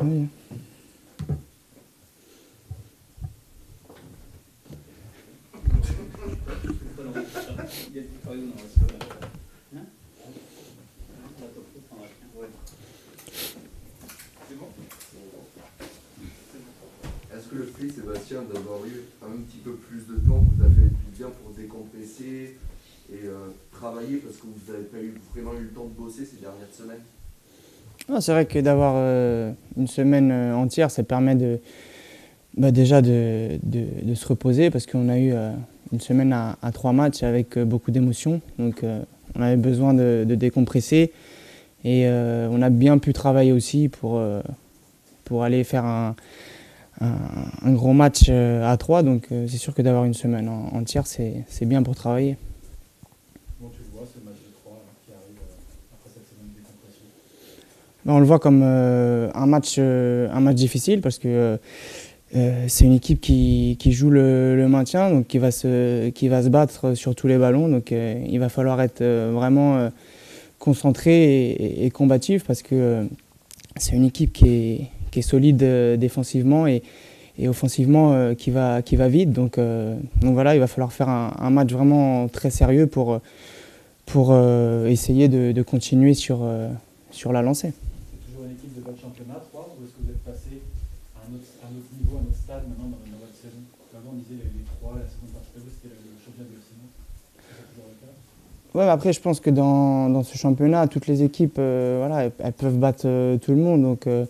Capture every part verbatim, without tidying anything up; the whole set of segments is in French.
Oui. Est-ce que le fait, Sébastien, d'avoir eu un petit peu plus de temps vous a fait du bien pour décompresser et euh, travailler parce que vous n'avez pas eu, vraiment eu le temps de bosser ces dernières semaines? Ah, c'est vrai que d'avoir euh, une semaine euh, entière, ça permet de, bah, déjà de, de, de se reposer parce qu'on a eu euh, une semaine à, à trois matchs avec euh, beaucoup d'émotions. Donc euh, on avait besoin de, de décompresser et euh, on a bien pu travailler aussi pour, euh, pour aller faire un, un, un gros match euh, à trois. Donc euh, c'est sûr que d'avoir une semaine en, entière, c'est, c'est bien pour travailler. Comment tu le vois, ce match de trois là, qui arrive euh, après cette semaine de décompression? Bah, on le voit comme euh, un, match, euh, un match difficile parce que euh, Euh, c'est une équipe qui, qui joue le, le maintien, donc qui va, se, qui va se battre sur tous les ballons. Donc euh, il va falloir être euh, vraiment euh, concentré et, et, et combatif parce que euh, c'est une équipe qui est, qui est solide euh, défensivement et, et offensivement euh, qui, va, qui va vite. Donc, euh, donc voilà, il va falloir faire un, un match vraiment très sérieux pour, pour euh, essayer de, de continuer sur, euh, sur la lancée. C'est toujours une équipe de bas de championnat, trois, ou est-ce que vous êtes passé à un autre, à un autre niveau, à un autre stade maintenant dans, dans votre saison? Avant on disait les, les trois, la seconde partie de vous c'était le, le championnat de Simon. Est-ce que c'est toujours le cas? Ouais, mais après, je pense que dans, dans ce championnat, toutes les équipes, euh, voilà, elles, elles peuvent battre euh, tout le monde. Donc, euh,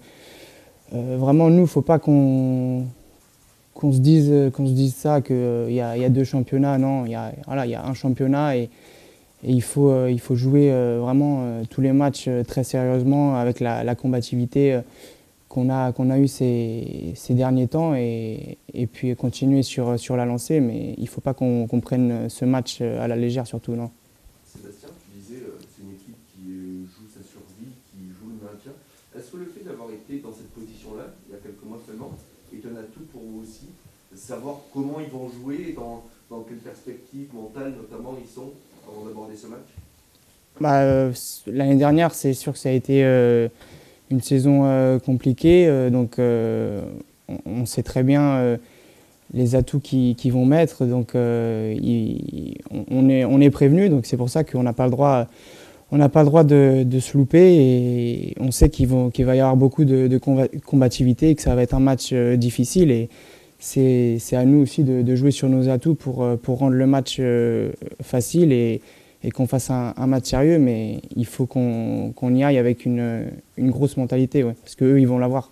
euh, vraiment, nous, il ne faut pas qu'on qu'on se dise, qu'on se dise ça, qu'il euh, y, a, y a deux championnats. Non, il y a, voilà, y a un championnat et, et il, faut, euh, il faut jouer euh, vraiment euh, tous les matchs euh, très sérieusement avec la, la combativité euh, qu'on a, qu'on a eue ces, ces derniers temps et, et puis continuer sur, sur la lancée. Mais il ne faut pas qu'on qu'on prenne ce match à la légère, surtout, non. Sébastien, tu disais euh, c'est une équipe qui euh, joue sa survie, qui joue le maintien. Est-ce que le fait d'avoir été dans cette position-là, il y a quelques mois seulement, est un atout pour vous aussi, de savoir comment ils vont jouer et dans, dans quelle perspective mentale notamment ils sont avant d'aborder ce match? Bah, euh, l'année dernière, c'est sûr que ça a été euh, une saison euh, compliquée, euh, donc euh, on, on sait très bien euh, les atouts qu'ils qu'ils vont mettre, donc euh, il- on, on est, on est prévenu, donc c'est pour ça qu'on n'a pas le droit, on n'a pas le droit de, de se louper et on sait qu'il vont- qu'il va y avoir beaucoup de, de comba- combativité et que ça va être un match euh, difficile et c'est c'est à nous aussi de, de jouer sur nos atouts pour, euh, pour rendre le match euh, facile et, et qu'on fasse un, un match sérieux, mais il faut qu'on qu'on y aille avec une, une grosse mentalité, ouais, parce qu'eux, ils vont l'avoir.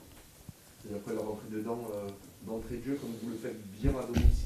Et après leur entrée dedans, euh, d'entrée de jeu, comme vous le faites bien à domicile?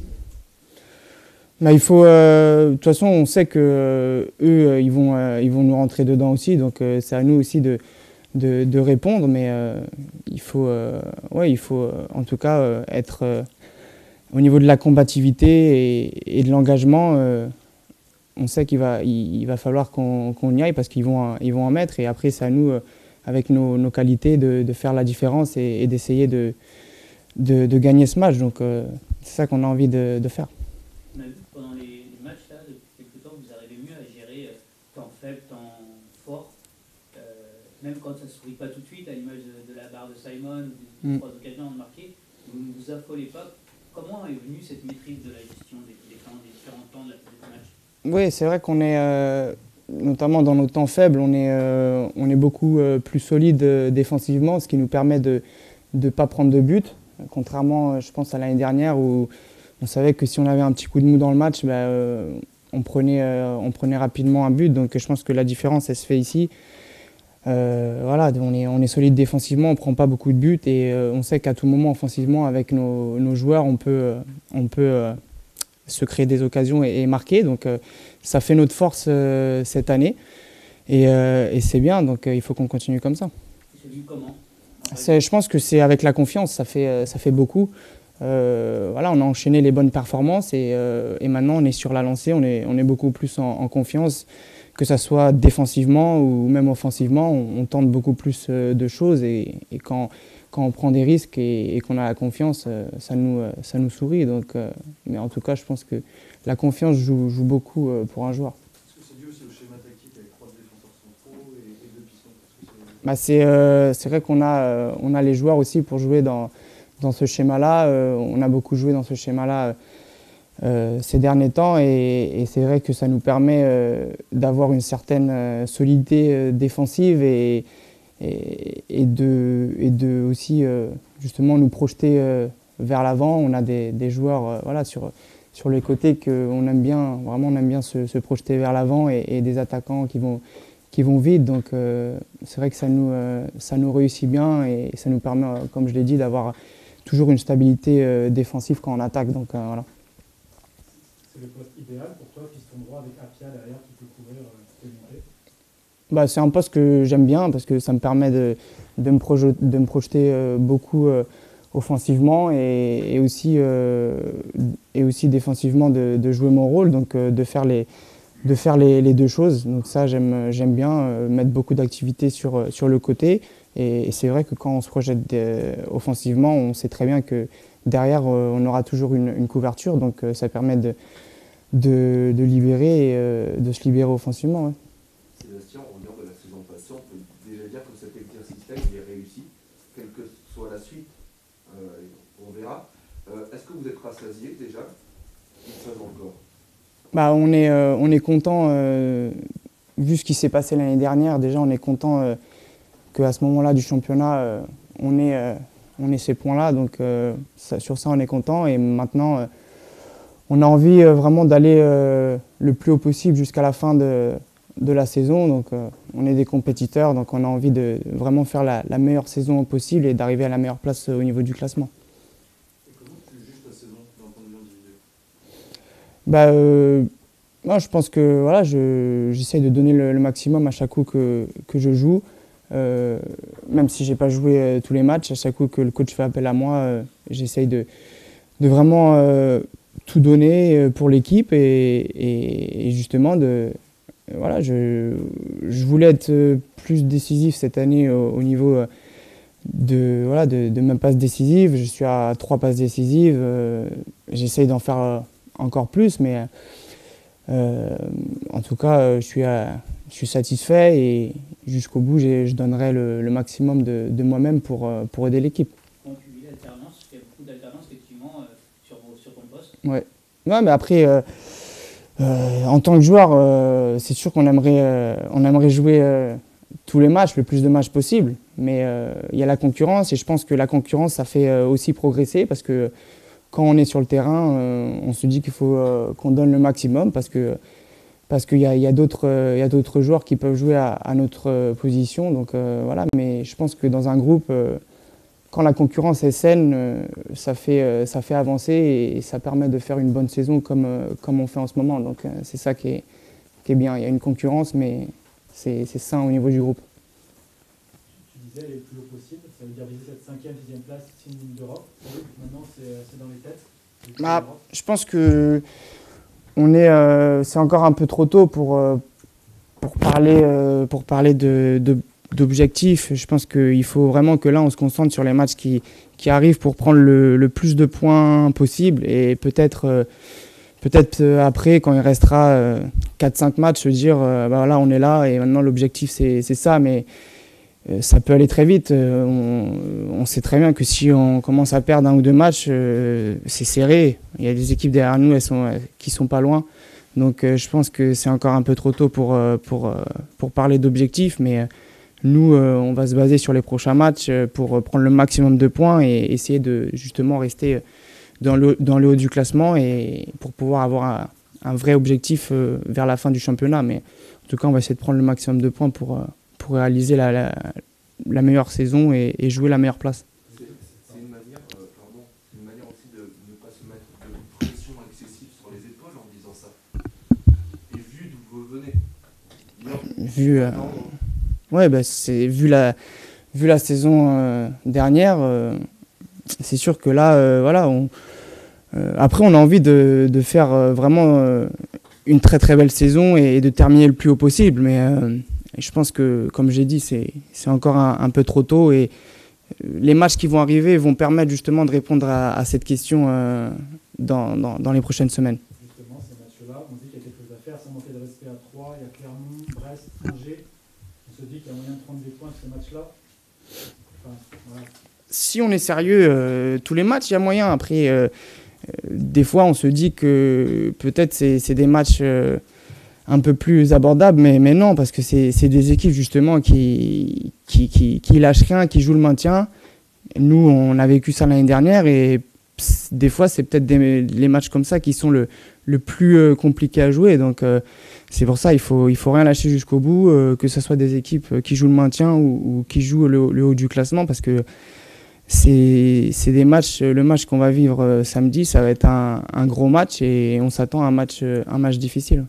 Bah, il faut, euh, de toute façon, on sait que euh, eux, euh, ils vont, euh, ils vont nous rentrer dedans aussi, donc euh, c'est à nous aussi de, de, de répondre, mais euh, il faut, euh, ouais, il faut euh, en tout cas euh, être euh, au niveau de la combativité et, et de l'engagement. Euh, on sait qu'il va, il, il va falloir qu'on qu'on y aille parce qu'ils vont, ils vont en mettre, et après c'est à nous, euh, avec nos, nos qualités, de, de faire la différence et, et d'essayer de, de, de gagner ce match. Donc euh, c'est ça qu'on a envie de, de faire. On a vu que pendant les, les matchs, là, depuis quelques temps, vous arrivez mieux à gérer euh, temps faible, temps fort. Euh, même quand ça ne sourit pas tout de suite, à l'image de, de la barre de Simon, ou des Mm. trois occasions de marquer, vous ne vous affolez pas. Comment est venue cette maîtrise de la gestion des, des temps, des différents temps de la de match? Oui, c'est vrai qu'on est, euh, notamment dans nos temps faibles, on est, euh, on est beaucoup euh, plus solide euh, défensivement, ce qui nous permet de ne pas prendre de but, contrairement, euh, je pense, à l'année dernière où on savait que si on avait un petit coup de mou dans le match, bah, euh, on, prenait, euh, on prenait rapidement un but. Donc je pense que la différence, elle se fait ici. Euh, voilà, on est, on est solide défensivement, on ne prend pas beaucoup de buts et euh, on sait qu'à tout moment, offensivement, avec nos, nos joueurs, on peut, euh, on peut euh, se créer des occasions et, et marquer. Donc euh, ça fait notre force euh, cette année et, euh, et c'est bien, donc euh, il faut qu'on continue comme ça. C'est venu comment? C'est, je pense que c'est avec la confiance, ça fait, euh, ça fait beaucoup. Euh, voilà, on a enchaîné les bonnes performances et, euh, et maintenant on est sur la lancée, on est, on est beaucoup plus en, en confiance, que ce soit défensivement ou même offensivement, on, on tente beaucoup plus euh, de choses et, et quand, quand on prend des risques et, et qu'on a la confiance, euh, ça, nous, euh, ça nous sourit. Donc, euh, mais en tout cas, je pense que la confiance joue, joue beaucoup euh, pour un joueur. Est-ce que c'est dû aussi au schéma tactique avec trois défenseurs centraux et, et deux pistons? Bah c'est euh, c'est vrai qu'on a, euh, on a les joueurs aussi pour jouer dans, dans ce schéma-là. Euh, on a beaucoup joué dans ce schéma-là euh, ces derniers temps et, et c'est vrai que ça nous permet euh, d'avoir une certaine euh, solidité euh, défensive et, et, et, de, et de aussi euh, justement nous projeter euh, vers l'avant. On a des, des joueurs euh, voilà, sur, sur les côtés qu'on aime bien, vraiment on aime bien se, se projeter vers l'avant et, et des attaquants qui vont qui vont vite, donc euh, c'est vrai que ça nous, euh, ça nous réussit bien et ça nous permet, euh, comme je l'ai dit, d'avoir toujours une stabilité euh, défensive quand on attaque. Donc, euh, voilà. C'est le poste idéal pour toi, piston droit avec Apia derrière qui peut couvrir euh, toutes les montées? Bah, c'est un poste que j'aime bien parce que ça me permet de, de, me, proje de me projeter euh, beaucoup euh, offensivement et, et, aussi, euh, et aussi défensivement de, de jouer mon rôle, donc euh, de faire les de faire les, les deux choses. Donc ça, j'aime j'aime bien euh, mettre beaucoup d'activités sur, sur le côté. Et, et c'est vrai que quand on se projette de, offensivement, on sait très bien que derrière, euh, on aura toujours une, une couverture. Donc euh, ça permet de, de, de libérer et euh, de se libérer offensivement. Ouais. Sébastien, en regard de la saison passée, on peut déjà dire que cet exercice-là, il est réussi, quelle que soit la suite. Euh, on verra. Euh, Est-ce que vous êtes rassasié déjà? Ou ça encore? Bah, on est, euh, on est content, euh, vu ce qui s'est passé l'année dernière, déjà on est content euh, qu'à ce moment-là du championnat, euh, on, ait, euh, on ait ces points-là, donc euh, ça, sur ça on est content et maintenant euh, on a envie euh, vraiment d'aller euh, le plus haut possible jusqu'à la fin de, de la saison, donc euh, on est des compétiteurs, donc on a envie de vraiment faire la, la meilleure saison possible et d'arriver à la meilleure place au niveau du classement. Bah, euh, moi, je pense que voilà, je, j'essaye de donner le, le maximum à chaque coup que, que je joue. Euh, même si je n'ai pas joué euh, tous les matchs, à chaque coup que le coach fait appel à moi, euh, j'essaye de, de vraiment euh, tout donner pour l'équipe. Et, et, et justement, de, voilà, je, je voulais être plus décisif cette année au, au niveau de, voilà, de, de mes passes décisives. Je suis à trois passes décisives. Euh, j'essaye d'en faire encore plus, mais euh, en tout cas, euh, je, suis à, je suis satisfait et jusqu'au bout, je donnerai le, le maximum de, de moi-même pour, pour aider l'équipe. On publie l'alternance, il y a beaucoup d'alternance effectivement euh, sur, sur ton poste. Ouais. Ouais, mais après, euh, euh, en tant que joueur, euh, c'est sûr qu'on aimerait, euh, on aimerait jouer euh, tous les matchs, le plus de matchs possible, mais euh, il y a la concurrence et je pense que la concurrence, ça fait euh, aussi progresser parce que quand on est sur le terrain, euh, on se dit qu'il faut euh, qu'on donne le maximum parce que parce qu'il y a, y a d'autres euh, y a d'autres joueurs qui peuvent jouer à, à notre euh, position. Donc euh, voilà, mais je pense que dans un groupe, euh, quand la concurrence est saine, euh, ça fait euh, ça fait avancer et, et ça permet de faire une bonne saison comme euh, comme on fait en ce moment. Donc euh, c'est ça qui est qui est bien. Il y a une concurrence, mais c'est c'est sain au niveau du groupe. Tu disais aller le plus haut possible, ça veut dire viser cette cinquième, sixième place, six lignes d'Europe. Maintenant, c'est dans les têtes. Ah, je pense que on est, euh, c'est encore un peu trop tôt pour, euh, pour parler, euh, pour parler de, de, d'objectifs. Je pense qu'il faut vraiment que là, on se concentre sur les matchs qui, qui arrivent pour prendre le, le plus de points possible. Et peut-être, euh, peut-être après, quand il restera euh, quatre cinq matchs, se dire, euh, bah, là, on est là et maintenant l'objectif, c'est, c'est ça. Mais ça peut aller très vite. On, on sait très bien que si on commence à perdre un ou deux matchs, euh, c'est serré. Il y a des équipes derrière nous elles sont, qui ne sont pas loin. Donc euh, je pense que c'est encore un peu trop tôt pour, pour, pour parler d'objectifs. Mais nous, euh, on va se baser sur les prochains matchs pour prendre le maximum de points et essayer de justement rester dans le, dans le haut du classement et pour pouvoir avoir un, un vrai objectif euh, vers la fin du championnat. Mais en tout cas, on va essayer de prendre le maximum de points pour... pour réaliser la, la, la meilleure saison et, et jouer la meilleure place. C'est une manière, euh, pardon, une manière aussi de ne pas se mettre de pression excessive sur les épaules en disant ça. Et vu d'où vous venez, vu, euh, ouais, bah c'est vu la, vu la saison euh, dernière, euh, c'est sûr que là, euh, voilà, on, euh, après on a envie de, de faire euh, vraiment euh, une très très belle saison et, et de terminer le plus haut possible, mais euh, Et je pense que, comme j'ai dit, c'est, c'est encore un, un peu trop tôt et les matchs qui vont arriver vont permettre justement de répondre à, à cette question euh, dans, dans, dans les prochaines semaines. Justement, ces matchs-là, on dit qu'il y a quelque chose à faire, sans manquer de respect à Troyes, il y a Clermont, Brest, Angers. On se dit qu'il y a moyen de prendre des points sur ce match-là. Enfin, voilà. Si on est sérieux, euh, tous les matchs, il y a moyen. Après, euh, euh, des fois, on se dit que peut-être c'est, c'est des matchs euh, un peu plus abordables, mais, mais non, parce que c'est, c'est des équipes justement qui, qui, qui, qui lâchent rien, qui jouent le maintien. Nous, on a vécu ça l'année dernière et pss, des fois, c'est peut-être des, les matchs comme ça qui sont le, le plus euh, compliqués à jouer. Donc, euh, c'est pour ça qu'il faut, il faut rien lâcher jusqu'au bout, euh, que ce soit des équipes qui jouent le maintien ou, ou qui jouent le, le haut du classement, parce que c'est, c'est des matchs. Le match qu'on va vivre euh, samedi, ça va être un, un gros match et on s'attend à un match, un match difficile.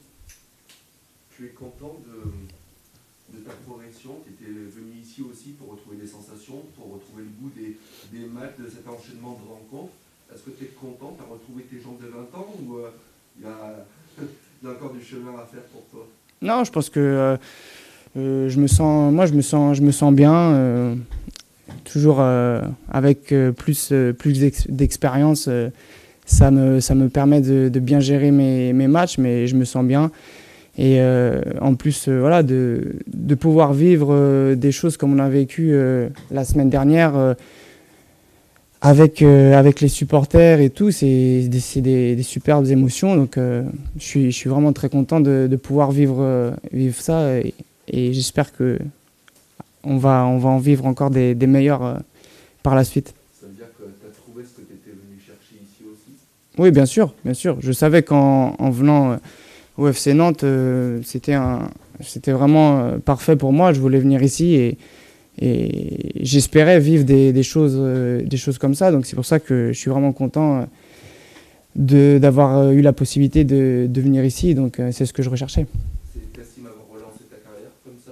Tu es content de, de ta progression? Tu étais venu ici aussi pour retrouver des sensations, pour retrouver le goût des, des matchs, de cet enchaînement de rencontres. Est-ce que tu es content? Tu as retrouvé tes jambes de vingt ans ou il euh, y, y a encore du chemin à faire pour toi? Non, je pense que euh, euh, je me sens, moi, je me sens, je me sens bien. Euh, toujours euh, avec euh, plus, euh, plus d'ex- d'expérience, euh, ça, me, ça me permet de, de bien gérer mes, mes matchs, mais je me sens bien. Et euh, en plus, euh, voilà, de, de pouvoir vivre euh, des choses comme on a vécu euh, la semaine dernière euh, avec, euh, avec les supporters et tout, c'est, c'est des, des superbes émotions. Donc euh, je, suis, je suis vraiment très content de, de pouvoir vivre, euh, vivre ça et, et j'espère que on va, on va en vivre encore des, des meilleurs euh, par la suite. Ça veut dire que tu as trouvé ce que tu étais venu chercher ici aussi? Oui, bien sûr, bien sûr. Je savais qu'en en venant euh, au F C Nantes, euh, c'était, un, c'était vraiment euh, parfait pour moi. Je voulais venir ici et, et j'espérais vivre des, des, choses, euh, des choses comme ça. Donc c'est pour ça que je suis vraiment content euh, de, d'avoir eu la possibilité de, de venir ici. Donc euh, c'est ce que je recherchais. C'est t'estimes avoir relancé ta carrière comme ça?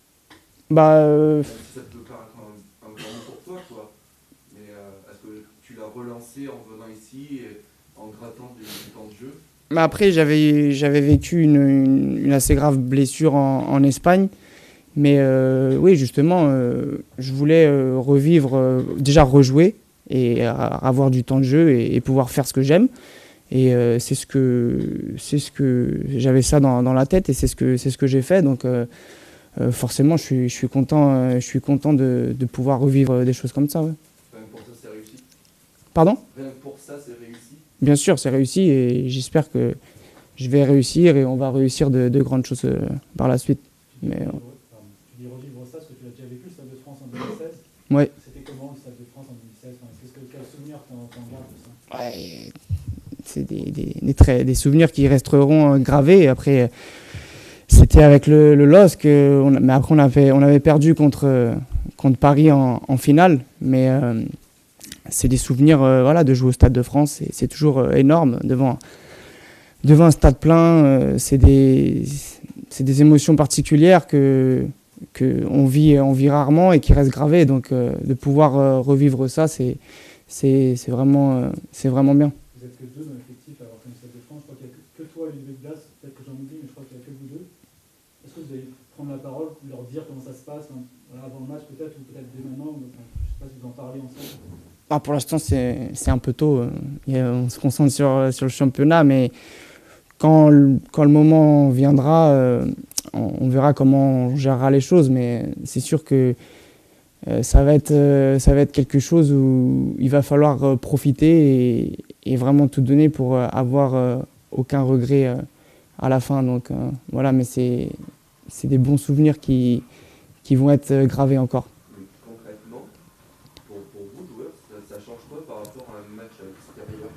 Bah, euh, Même si ça peut paraître un, un grand mot pour toi, quoi. Mais euh, est-ce que tu l'as relancé en venant ici, et en grattant du, du temps de jeu? Mais après, j'avais, j'avais vécu une, une, une assez grave blessure en, en Espagne. Mais euh, oui, justement, euh, je voulais euh, revivre, euh, déjà rejouer et euh, avoir du temps de jeu et, et pouvoir faire ce que j'aime. Et euh, c'est ce que, c'est ce que j'avais ça dans, dans la tête et c'est ce que, c'est ce que j'ai fait. Donc euh, euh, forcément, je suis, je suis content, euh, je suis content de, de pouvoir revivre des choses comme ça. Ouais. Rien que pour ça, c'est réussi? Pardon? Rien que pour ça, c'est réussi? Bien sûr, c'est réussi et j'espère que je vais réussir et on va réussir de, de grandes choses euh, par la suite. Tu dis, Mais, euh, revivre, pardon, tu dis revivre ça, parce que tu l'as déjà vécu, le Stade de France en deux mille seize. ouais. C'était comment le Stade de France en deux mille seize? Enfin, qu'est-ce que, quel souvenir t'en, t'en gardes de ça? Ouais, c'est des, des, des, très, des souvenirs qui resteront euh, gravés. Après, c'était avec le, le L O S C, euh, on, mais après on avait, on avait perdu contre, euh, contre Paris en, en finale. Mais euh, c'est des souvenirs euh, voilà, de jouer au Stade de France. C'est, c'est toujours euh, énorme devant, devant un stade plein. Euh, c'est, des, c'est des émotions particulières que, que on, vit, on vit rarement et qui restent gravées. Donc euh, de pouvoir euh, revivre ça, c'est, c'est, c'est, vraiment, euh, c'est vraiment bien. Vous êtes que deux dans l'effectif à avoir fait le Stade de France. Je crois qu'il n'y a que, que toi, Olivier Blas, peut-être que j'en oublie, mais je crois qu'il n'y a que vous deux. Est-ce que vous allez prendre la parole, leur dire comment ça se passe, hein, voilà, avant le match peut-être, ou peut-être dès maintenant, ou, enfin, je ne sais pas si vous en parlez ensemble? Ah, pour l'instant, c'est, c'est un peu tôt. On se concentre sur, sur le championnat, mais quand, quand le moment viendra, euh, on, on verra comment on gérera les choses. Mais c'est sûr que euh, ça va être, euh, ça va être quelque chose où il va falloir euh, profiter et, et vraiment tout donner pour euh, avoir euh, aucun regret euh, à la fin. Donc euh, voilà, mais c'est, c'est des bons souvenirs qui, qui vont être euh, gravés encore. Concrètement, pour, pour vous, joueurs, ça, ça change quoi par rapport à un match à l'extérieur?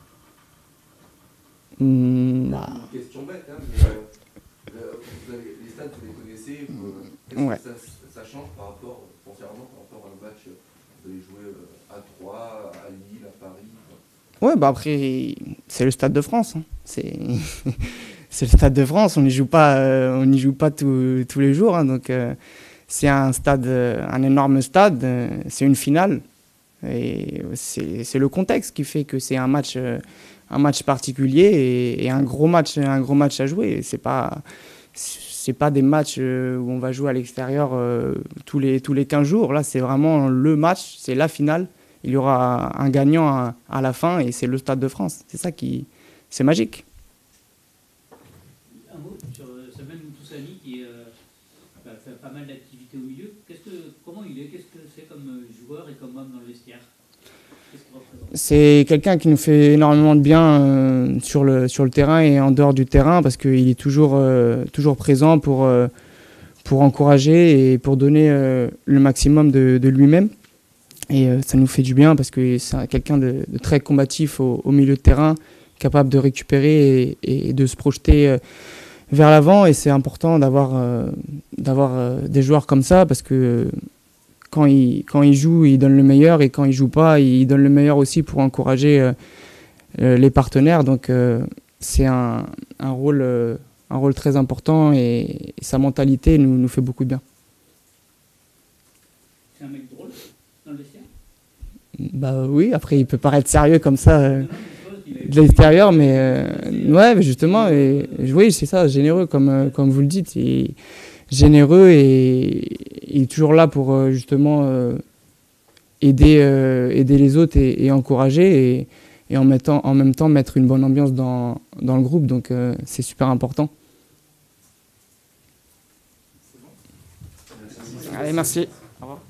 Mmh, bah. Une question bête, hein, mais euh, vous avez, les stades, vous les connaissez. Vous, qu'est-ce Ouais. que ça, ça change par rapport, foncièrement, par rapport à un match? Vous allez jouer à Troyes, à Lille, à Paris? Ouais, bah après, c'est le Stade de France. Hein. C'est, c'est le Stade de France. On n'y joue pas, euh, on n'y joue pas tous, tous les jours. Hein. Donc, euh, c'est un stade, un énorme stade. Euh, c'est une finale. Et c'est, c'est le contexte qui fait que c'est un match, euh, un match particulier et, et un gros match, un gros match à jouer. C'est pas, c'est pas des matchs euh, où on va jouer à l'extérieur euh, tous les tous les quinze jours. Là, c'est vraiment le match. C'est la finale. Il y aura un gagnant à, à la fin et c'est le Stade de France. C'est ça qui... C'est magique. Un mot sur Samuel Moutoussamy qui euh, bah, fait pas mal d'activités au milieu. Qu'est-ce comment il est? Qu'est-ce que c'est comme joueur et comme homme dans le vestiaire? Qu'est-ce qu'il représente? C'est quelqu'un qui nous fait énormément de bien euh, sur, le, sur le terrain et en dehors du terrain parce qu'il est toujours, euh, toujours présent pour, euh, pour encourager et pour donner euh, le maximum de, de lui-même. Et euh, ça nous fait du bien parce que c'est quelqu'un de, de très combatif au, au milieu de terrain, capable de récupérer et, et de se projeter euh, vers l'avant. Et c'est important d'avoir euh, d'avoir euh, des joueurs comme ça parce que euh, quand il, quand il joue, il donne le meilleur et quand il joue pas, il donne le meilleur aussi pour encourager euh, euh, les partenaires. Donc euh, c'est un, un, rôle, euh, un rôle très important et, et sa mentalité nous, nous fait beaucoup de bien. C'est un mec drôle dans le vestiaire? Bah oui, après il peut paraître sérieux comme ça euh, Non, non, je suppose de l'extérieur, mais euh, ouais, mais justement, et, oui, c'est ça, généreux comme, euh, comme vous le dites, et généreux et il est toujours là pour euh, justement euh, aider, euh, aider les autres et, et encourager et, et en, mettant, en même temps mettre une bonne ambiance dans, dans le groupe, donc euh, c'est super important. Allez, merci. Au revoir.